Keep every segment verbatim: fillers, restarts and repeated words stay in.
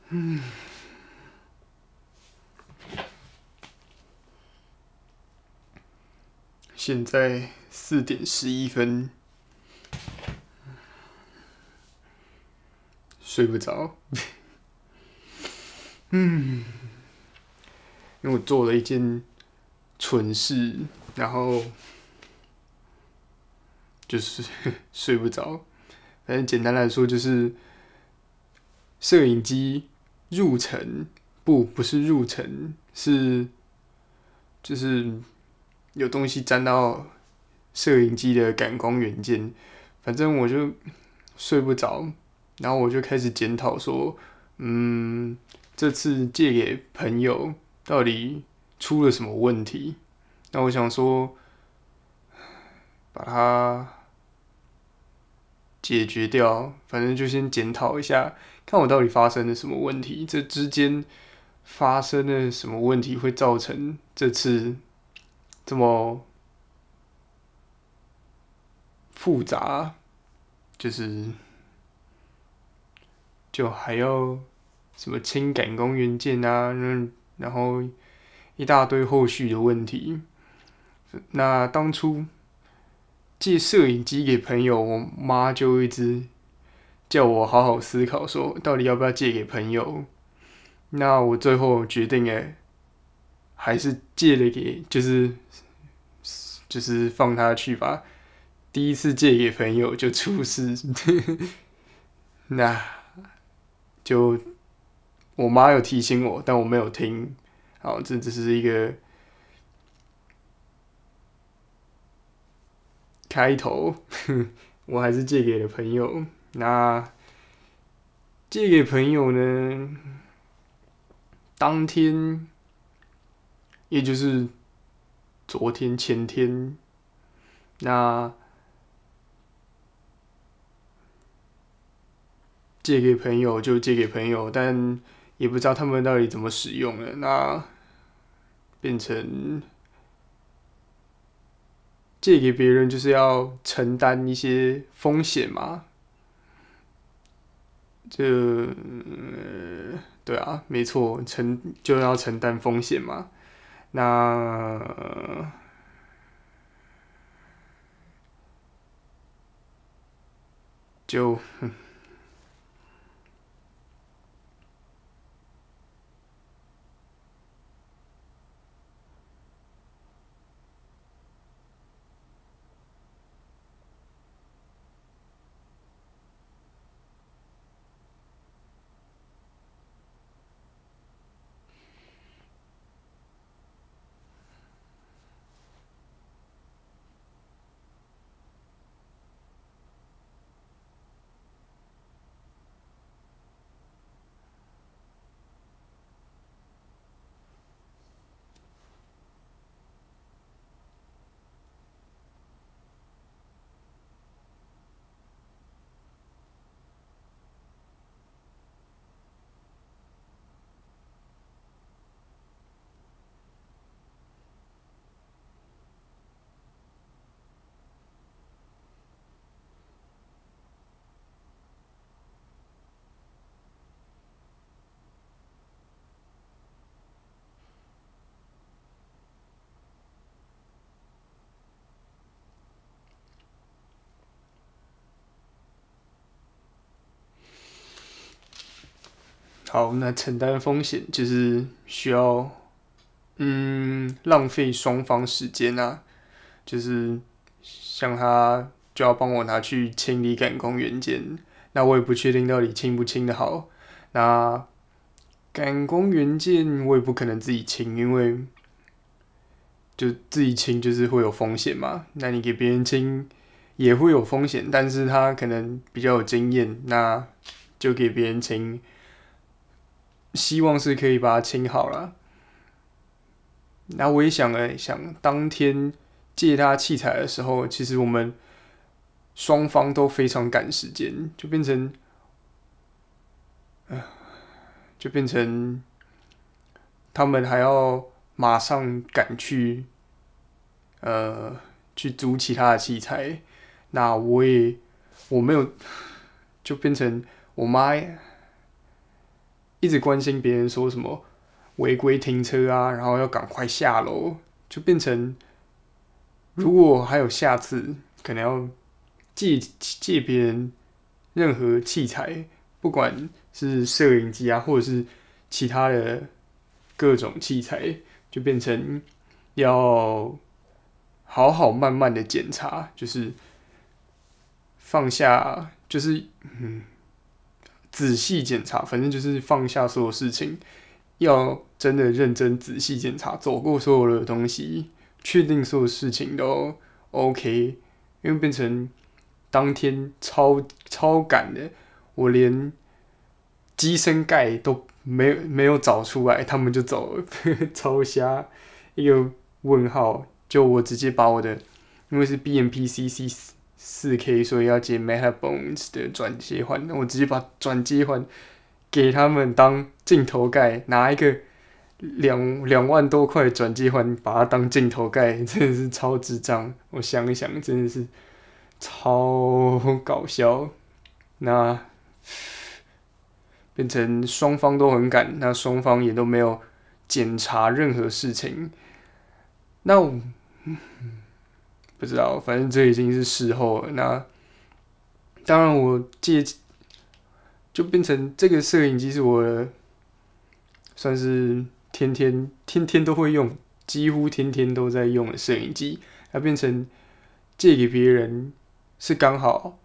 嗯，现在四点十一分，睡不着。嗯，因为我做了一件蠢事，然后就是睡不着。反正简单来说，就是摄影机入尘，不，不是入尘，是就是有东西沾到摄影机的感光元件。反正我就睡不着，然后我就开始检讨说，嗯，这次借给朋友到底出了什么问题？那我想说，把它解决掉，反正就先检讨一下，看我到底发生了什么问题，这之间发生了什么问题会造成这次这么复杂，就是就还要什么清感光元件啊，然后一大堆后续的问题。那当初借摄影机给朋友，我妈就一直叫我好好思考，说到底要不要借给朋友。那我最后决定，哎，还是借了给，就是就是放他去吧。第一次借给朋友就出事，那就我妈有提醒我，但我没有听。好，这只是一个开头，我还是借给了朋友。那借给朋友呢，当天也就是昨天前天，那借给朋友就借给朋友，但也不知道他们到底怎么使用了。那变成借给别人就是要承担一些风险嘛，这、呃、对啊，没错，承就要承担风险嘛。那就好。那承担风险就是需要嗯浪费双方时间啊，就是像他就要帮我拿去清理感光元件，那我也不确定到底清不清的好。那感光元件我也不可能自己清，因为就自己清就是会有风险嘛。那你给别人清也会有风险，但是他可能比较有经验，那就给别人清，希望是可以把它清好了。那我也想了想，当天借他器材的时候，其实我们双方都非常赶时间，就变成，呃，就变成他们还要马上赶去，呃，去租其他的器材。那我也我没有，就变成我妈一直关心别人说什么违规停车啊，然后要赶快下楼，就变成如果还有下次，可能要借借别人任何器材，不管是摄影机啊，或者是其他的各种器材，就变成要好好慢慢的检查，就是放下，就是嗯，仔细检查，反正就是放下所有事情，要真的认真仔细检查，走过所有的东西，确定所有事情都 OK，因为变成当天超超赶的，我连机身盖都没没有找出来，他们就走了，超瞎一个问号。就我直接把我的，因为是 B M P C C 四 K， 所以要接 Metabones 的转接环，我直接把转接环给他们当镜头盖，拿一个两两万多块转接环把它当镜头盖，真的是超智障。我想一想，真的是超搞笑。那变成双方都很赶，那双方也都没有检查任何事情。那我、嗯、不知道，反正这已经是事后了。那当然，我借就变成这个摄影机是我的，算是天天天天都会用，几乎天天都在用的摄影机。它变成借给别人是刚好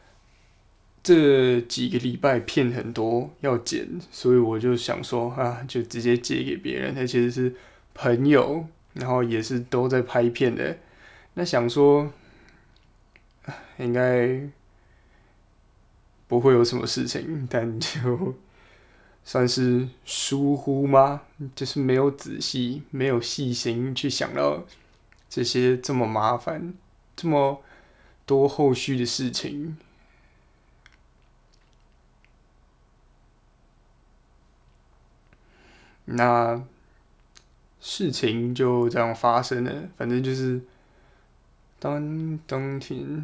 这几个礼拜片很多要剪，所以我就想说啊，就直接借给别人。他其实是朋友，然后也是都在拍片的。那想说，应该不会有什么事情，但就算是疏忽吗？就是没有仔细、没有细心去想到这些这么麻烦、这么多后续的事情。那事情就这样发生了，反正就是当当天，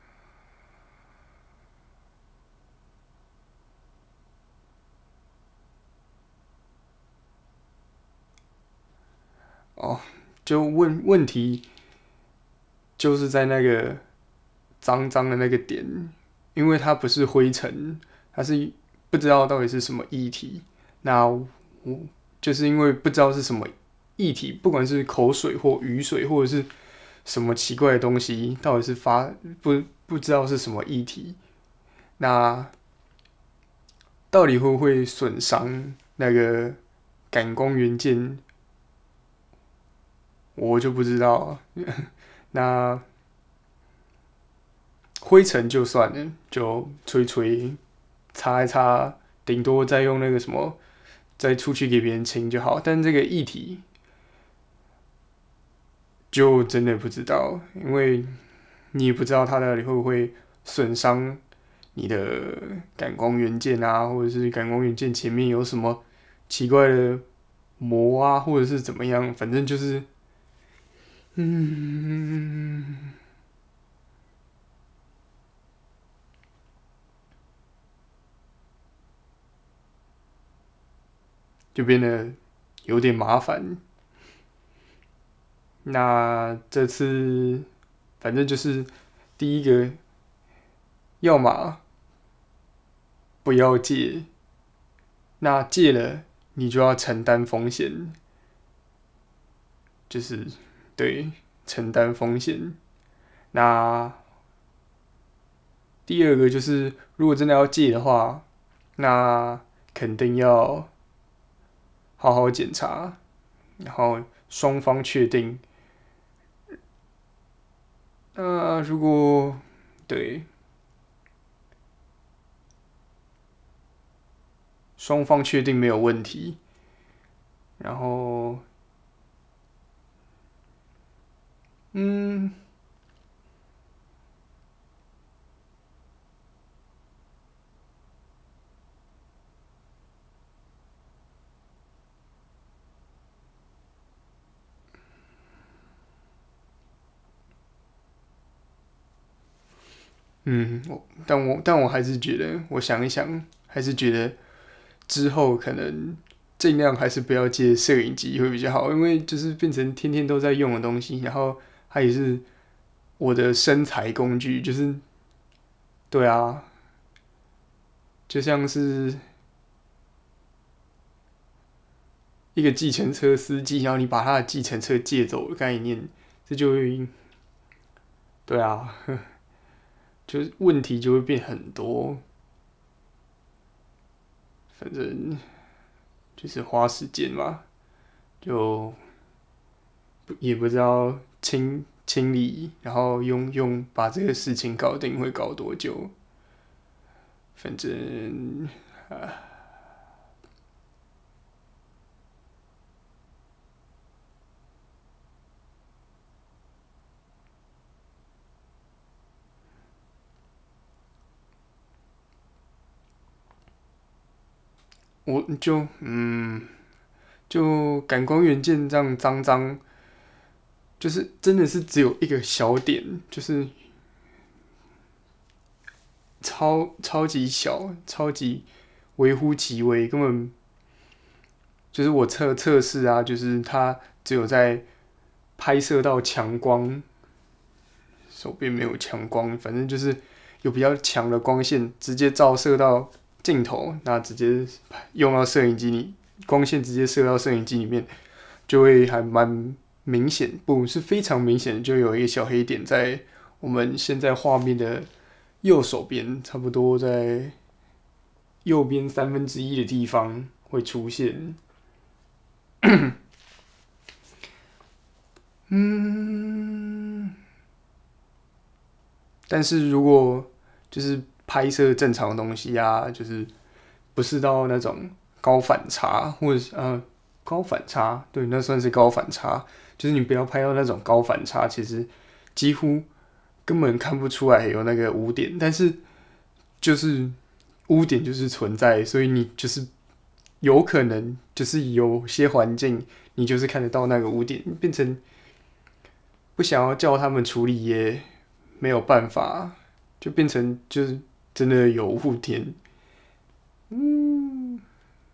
哦，就问问题就是在那个脏脏的那个点，因为它不是灰尘，它是不知道到底是什么液体。那我就是因为不知道是什么液体，不管是口水或雨水，或者是什么奇怪的东西，到底是发不不知道是什么液体，那到底会不会损伤那个感光元件，我就不知道。那灰尘就算了，就吹吹，擦一擦，顶多再用那个什么，再出去给别人清就好。但这个液体就真的不知道，因为你也不知道它到底会不会损伤你的感光元件啊，或者是感光元件前面有什么奇怪的膜啊，或者是怎么样，反正就是，嗯，就变得有点麻烦。那这次反正就是第一个，要么不要借，那借了你就要承担风险，就是对承担风险。那第二个就是，如果真的要借的话，那肯定要好好检查，然后双方确定。那如果对双方确定没有问题，然后嗯。嗯，我但我但我还是觉得，我想一想，还是觉得之后可能尽量还是不要借摄影机会比较好，因为就是变成天天都在用的东西，然后它也是我的生财工具，就是对啊，就像是一个计程车司机，然后你把他的计程车借走的概念，这就会对啊，就是问题就会变很多。反正就是花时间嘛，就也不知道清清理，然后用用把这个事情搞定会搞多久。反正啊，我就嗯，就感光元件这样脏脏，就是真的是只有一个小点，就是超超级小，超级微乎其微，根本就是我测测试啊，就是它只有在拍摄到强光，手边没有强光，反正就是有比较强的光线直接照射到镜头，那直接用到摄影机里，光线直接射到摄影机里面，就会还蛮明显，不是非常明显，就有一个小黑点在我们现在画面的右手边，差不多在右边三分之一的地方会出现。嗯，但是如果就是拍摄正常的东西啊，就是不是到那种高反差，或者是呃高反差，对，那算是高反差，就是你不要拍到那种高反差，其实几乎根本看不出来有那个污点，但是就是污点就是存在，所以你就是有可能就是有些环境你就是看得到那个污点，变成不想要叫他们处理也没有办法，就变成就是真的有污点。嗯，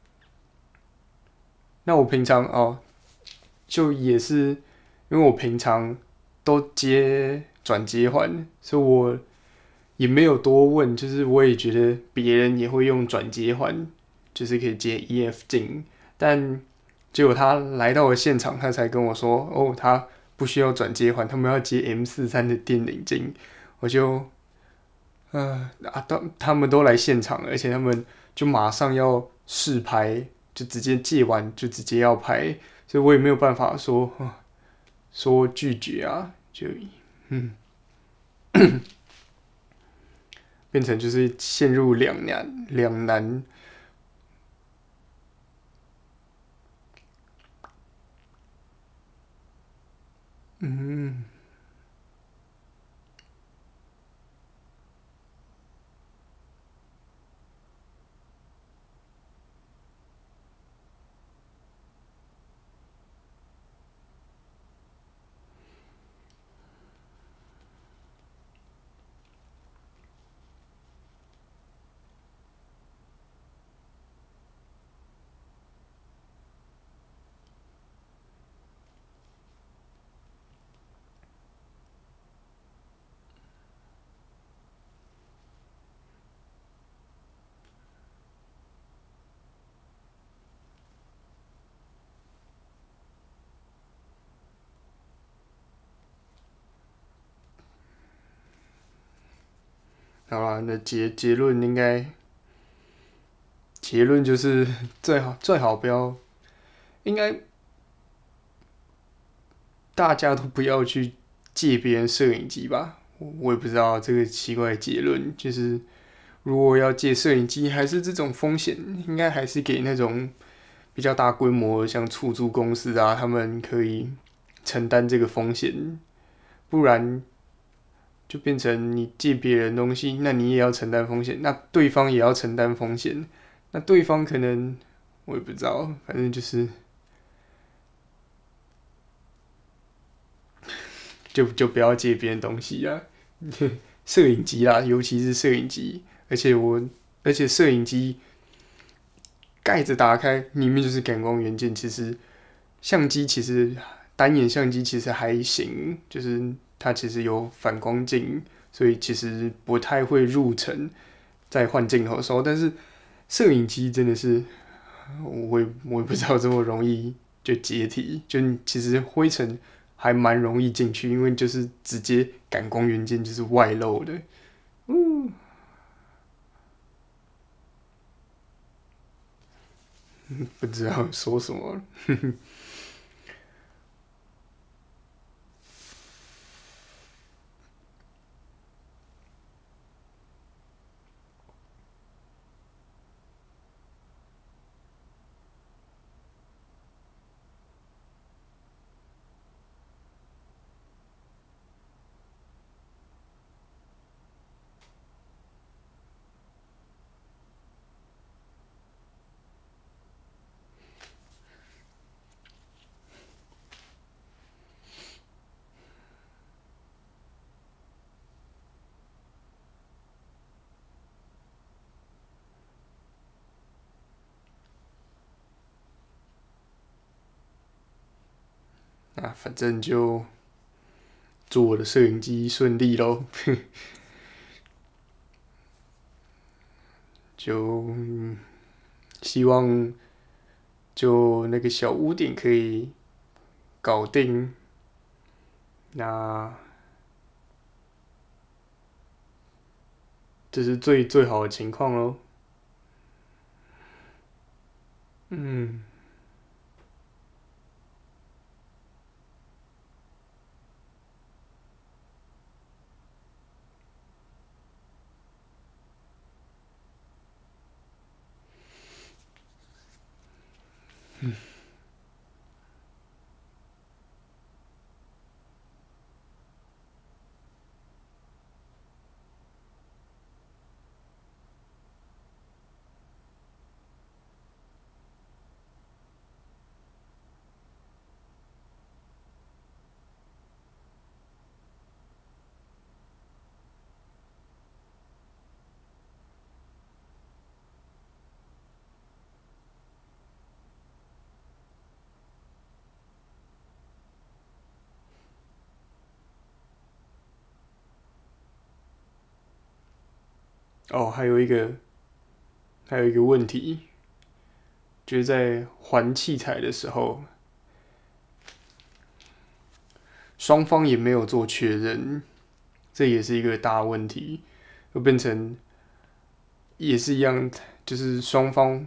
那我平常哦，就也是因为我平常都接转接环，所以我也没有多问，就是我也觉得别人也会用转接环，就是可以接 E F 镜，但结果他来到了现场，他才跟我说，哦，他不需要转接环，他们要接 M 四三的电领镜，我就，呃啊，他他们都来现场了，而且他们就马上要试拍，就直接借完就直接要拍，所以我也没有办法说说拒绝啊，就嗯，变成就是陷入两难两难。嗯，好啦，那结结论应该结论就是最好最好不要，应该大家都不要去借别人摄影机吧。我也不知道这个奇怪的结论，就是如果要借摄影机，还是这种风险，应该还是给那种比较大规模，像出租公司啊，他们可以承担这个风险，不然就变成你借别人东西，那你也要承担风险，那对方也要承担风险，那对方可能我也不知道，反正就是就就不要借别人东西啊，摄影机啦，尤其是摄影机，而且我而且摄影机盖子打开，里面就是感光元件。其实相机其实单眼相机其实还行，就是它其实有反光镜，所以其实不太会入尘在换镜头的时候。但是摄影机真的是，我也我也不知道这么容易就解体，就其实灰尘还蛮容易进去，因为就是直接感光元件就是外露的。嗯，不知道说什么。啊，反正就祝我的摄影机顺利咯。就、嗯希望就那个小污点可以搞定。那这是最最好的情况咯。嗯，哦，还有一个还有一个问题，就是在还器材的时候，双方也没有做确认，这也是一个大问题，就变成也是一样，就是双方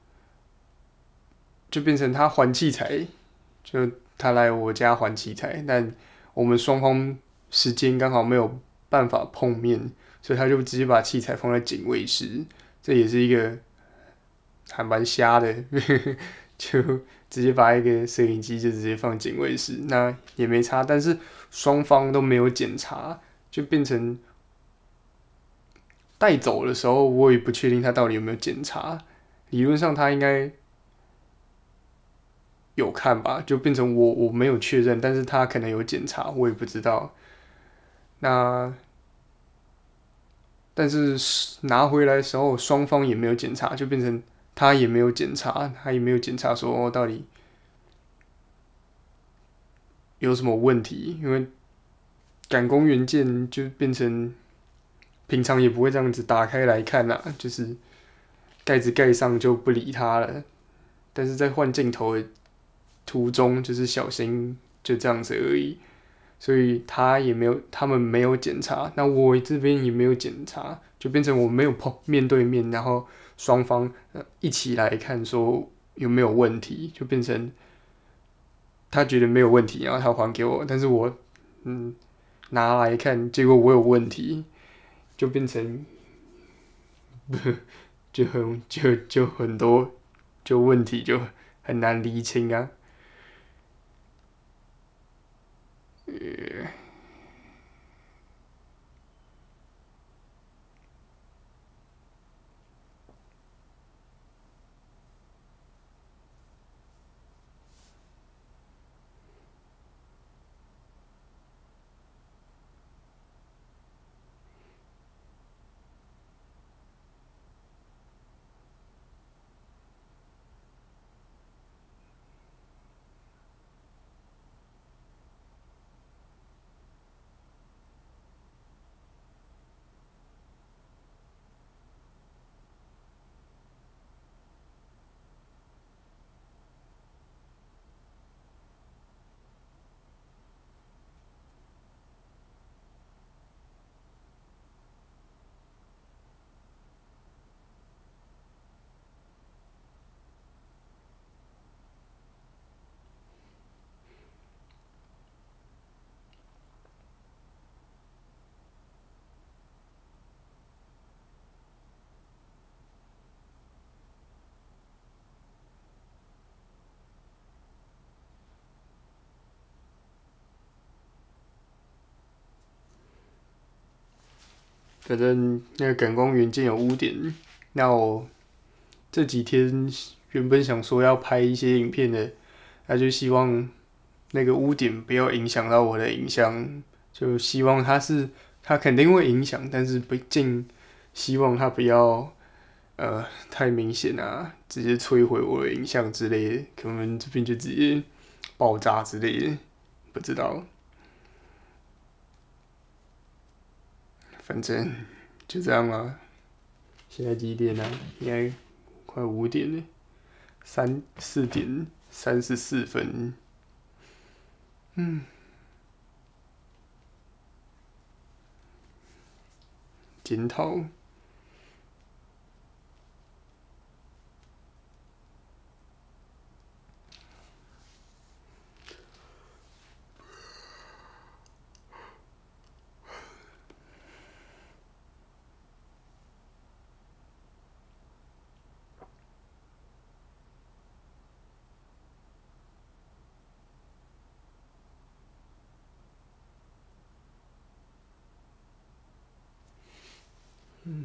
就变成他还器材，就他来我家还器材，但我们双方时间刚好没有办法碰面，所以他就直接把器材放在警卫室，这也是一个还蛮瞎的，就直接把一个摄影机就直接放警卫室，那也没差，但是双方都没有检查，就变成带走的时候，我也不确定他到底有没有检查，理论上他应该有看吧，就变成我我没有确认，但是他可能有检查，我也不知道。那但是拿回来的时候，双方也没有检查，就变成他也没有检查，他也没有检查说哦到底有什么问题，因为感光元件就变成平常也不会这样子打开来看啦、啊，就是盖子盖上就不理它了。但是在换镜头的途中，就是小心就这样子而已。所以他也没有，他们没有检查，那我这边也没有检查，就变成我没有碰面对面，然后双方、呃、一起来看说有没有问题，就变成他觉得没有问题，然后他还给我，但是我嗯拿来看，结果我有问题，就变成就很就就很多就问题就很难厘清啊。 反正那个感光元件有污点，那我这几天原本想说要拍一些影片的，那就希望那个污点不要影响到我的影像，就希望它是它肯定会影响，但是不尽希望它不要呃太明显啊，直接摧毁我的影像之类的，可能这边就直接爆炸之类的，不知道。反正就这样啦。现在几点啊？现在快五点了，三四点三十四分。嗯，检讨。嗯。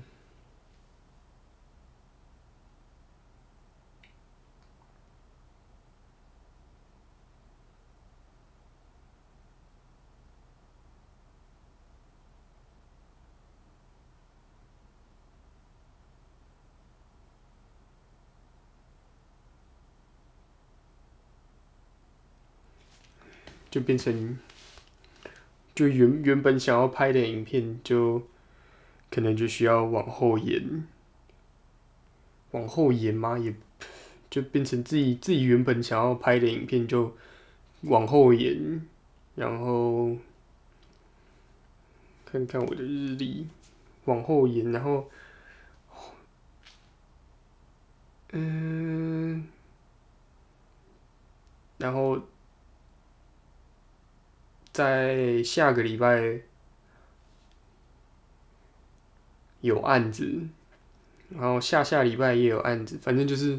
就变成，就原原本想要拍的影片，就可能就需要往后延，往后延吗？也就变成自己自己原本想要拍的影片就往后延，然后看看我的日历，往后延，然后，嗯，然后在下个礼拜有案子，然后下下礼拜也有案子，反正就是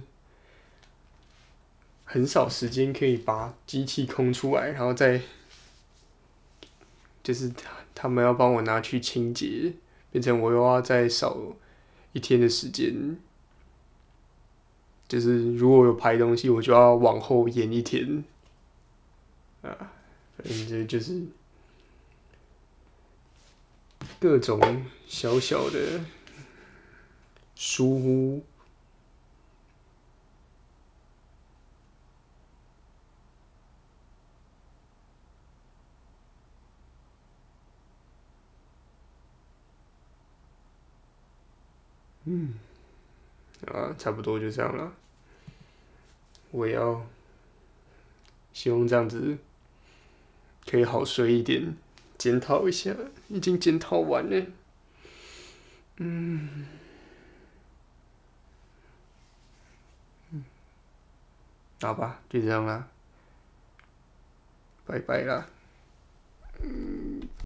很少时间可以把机器空出来，然后再就是他们要帮我拿去清洁，变成我又要再少一天的时间。就是如果有拍东西，我就要往后延一天啊，反正这就是各种小小的疏忽。嗯，啊，差不多就这样了。我也要希望这样子可以好睡一点，检讨一下，已经检讨完了。嗯，好吧，就这样啦，拜拜啦。